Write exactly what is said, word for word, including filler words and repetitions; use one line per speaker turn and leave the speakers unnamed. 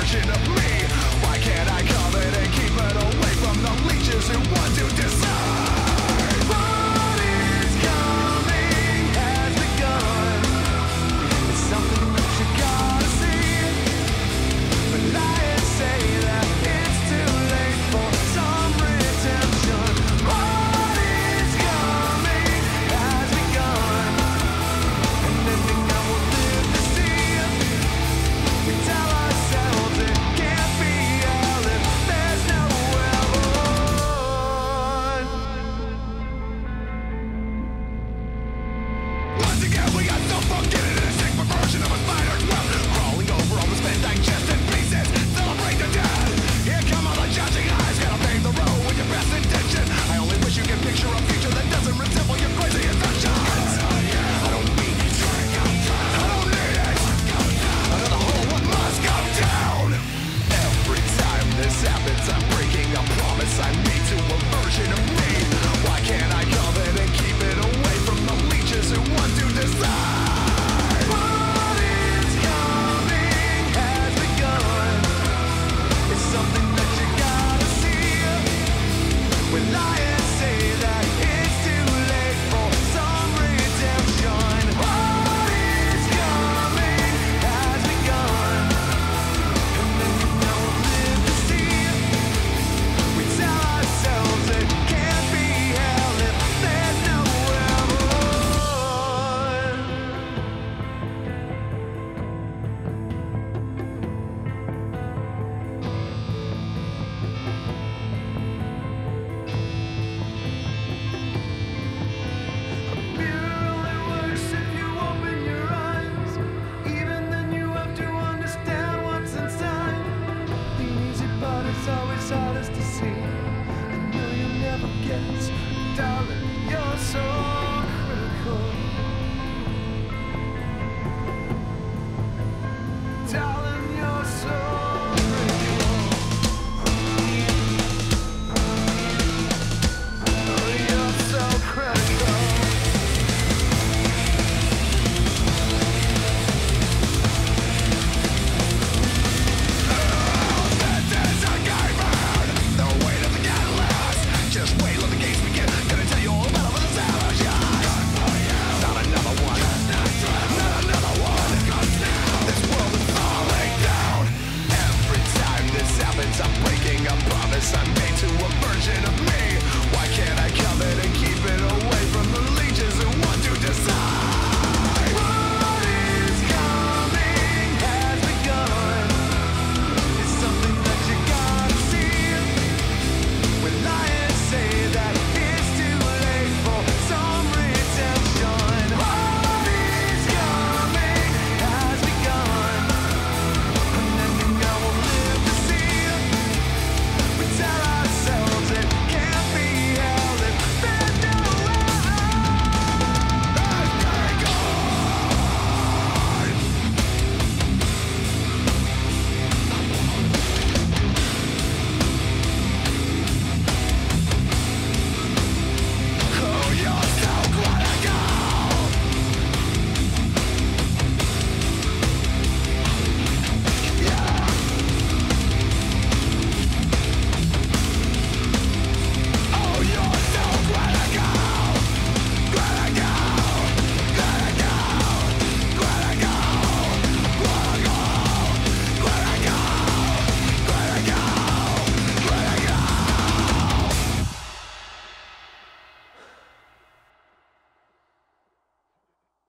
version of me. Why can't I covet and keep it away from the leeches who want to decide? What is coming has begun. It's something that you gotta see. But liars say that it's too late for some redemption. What is coming has begun. And ending I will live to see. We tell ourselves it can't be held if there's nowhere on. Once again we got so forgetting in a sick perversion of a spider.